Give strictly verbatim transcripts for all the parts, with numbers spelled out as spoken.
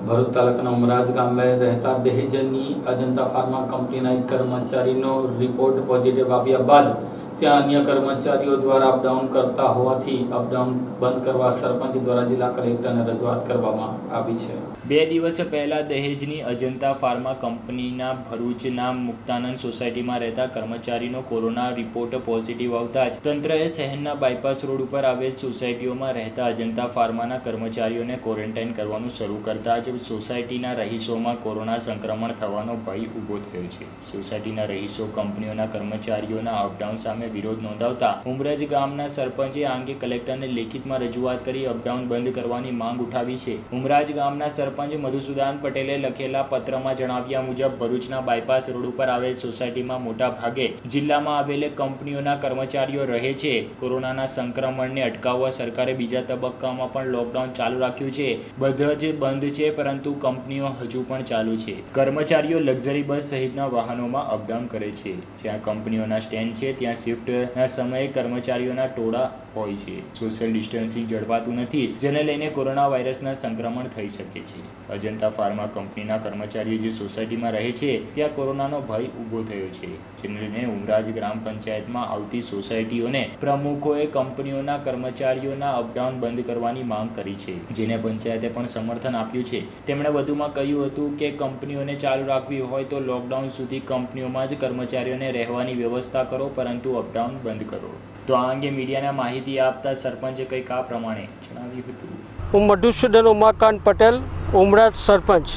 ભરૂચ તાલુકાના ઉમરાજ ગામે રહેતા દહેજની અજંતા ફાર્મા કંપનીના એક કર્મચારીનો રિપોર્ટ પોઝિટિવ આવ્યા બાદ ત્યાં અન્ય કર્મચારીઓ દ્વારા અપડાઉન કરતા હોવાથી અપડાઉન બંધ કરવા સરપંચ દ્વારા જિલ્લા કલેક્ટરને રજૂઆત કરવામાં આવી છે। બે દિવસ પહેલા દહેજની અજંતા ફાર્મા કંપનીના ભરૂચના મુક્તાનંદ સોસાયટીમાં રહેતા કર્મચારીનો કોરોના રિપોર્ટ પોઝિટિવ આવતા જ તંત્રએ શહેરના બાયપાસ રોડ ઉપર આવેલ સોસાયટીઓમાં રહેતા અજંતા ફાર્માના કર્મચારીઓને ક્વોરન્ટાઇન કરવાનું શરૂ કરતા જ સોસાયટીના રહીશોમાં કોરોના સંક્રમણ થવાનો ભય ઊભો થયો છે। સોસાયટીના રહીશો કંપનીઓના કર્મચારીઓના અપડાઉન સામે વિરોધ નોંધાવતા ઉમરાજ ગામના સરપંચે આ અંગે કલેક્ટરને લેખિતમાં રજૂઆત કરી અપડાઉન બંધ કરવાની માંગ ઉઠાવી છે। ઉમરાજ ગામના સરપંચ મધુસૂદન પટેલે લખેલા પત્રમાં જણાવ્યા મુજબ ભરૂચના બાયપાસ રોડ ઉપર આવેલ સોસાયટીમાં મોટા ભાગે જિલ્લામાં આવેલ કંપનીઓના કર્મચારીઓ રહે છે। કોરોનાના સંક્રમણને અટકાવવા સરકારે બીજા તબક્કામાં પણ લોકડાઉન ચાલુ રાખ્યું છે। બધા જ બંધ છે પરંતુ કંપનીઓ હજુ પણ ચાલુ છે। કર્મચારીઓ લક્ઝરી બસ સહિતના વાહનોમાં અપડાઉન કરે છે। જ્યાં કંપનીઓના સ્ટેન્ડ છે ત્યાં શિફ્ટના સમયે કર્મચારીઓના ટોળા હોય છે। સોશિયલ ડિસ્ટન્સિંગ જળવાતું નથી, જેને લઈને કોરોના વાયરસના સંક્રમણ થઈ શકે છે। અજંતા ફાર્મા કંપનીના કર્મચારીઓ જે સોસાયટીમાં રહે છે ત્યાં કોરોનાનો ભય ઊભો થયો છે, જેને લઈને ઉમરાજ ગ્રામ પંચાયતમાં આવતી સોસાયટીઓને પ્રમુખોએ કંપનીઓના કર્મચારીઓના અપડાઉન બંધ કરવાની માંગ કરી છે, જેને પંચાયતે પણ સમર્થન આપ્યું છે। તેમણે વધુમાં કહ્યું હતું કે કંપનીઓને ચાલુ રાખવી હોય તો લોકડાઉન સુધી કંપનીઓમાં જ કર્મચારીઓને રહેવાની વ્યવસ્થા કરો, પરંતુ અપડાઉન બંધ કરો। તો આ અંગે મીડિયાને માહિતી આપતા સરપંચે કંઈક આ પ્રમાણે જણાવ્યું હતું। હું મધુસૂદન ઉમાકાંત પટેલ, ઉમરાજ સરપંચ।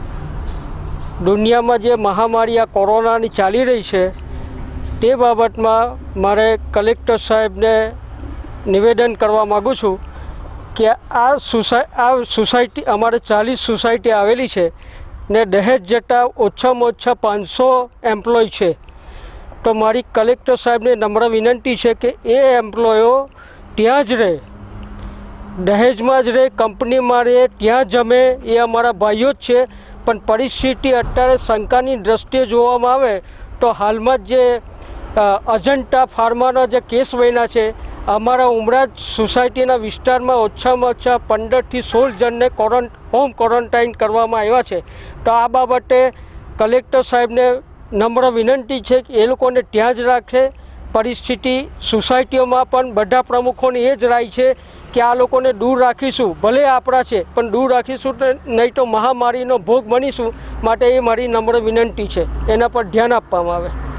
દુનિયામાં જે મહામારી આ કોરોનાની ચાલી રહી છે તે બાબતમાં મારે કલેક્ટર સાહેબને નિવેદન કરવા માગું છું કે આ સોસાય આ સોસાયટી અમારે ચાલીસ સોસાયટી આવેલી છે ને દહેજ જતાં ઓછામાં ઓછા પાંચસો એમ્પ્લોય છે। તો મારી કલેક્ટર સાહેબને નમ્ર વિનંતી છે કે એ એમ્પ્લોયો ત્યાં જ રહે, દહેજમાં જ રહે, કંપનીમાં રહે, ત્યાં જમે, એ અમારા ભાઈઓ જ છે। પણ પરિસ્થિતિ અત્યારે શંકાની દ્રષ્ટિએ જોવામાં આવે તો હાલમાં જ જે અજંતા ફાર્માના જે કેસ બન્યા છે, અમારા ઉમરાજ સોસાયટીના વિસ્તારમાં ઓછામાં ઓછા પંદરથી સોળ જણને ક્વોરન્ટ હોમ ક્વોરન્ટાઇન કરવામાં આવ્યા છે। તો આ બાબતે કલેક્ટર સાહેબને નમ્ર વિનંતી છે કે એ લોકોને ત્યાં જ રાખે। પરિસ્થિતિ સોસાયટીઓમાં પણ બધા પ્રમુખોની એ જ રાય છે કે આ લોકોને દૂર રાખીશું, ભલે આપણા છે પણ દૂર રાખીશું તો નહીં તો મહામારીનો ભોગ બનીશું। માટે એ મારી નમ્ર વિનંતી છે, એના પર ધ્યાન આપવામાં આવે।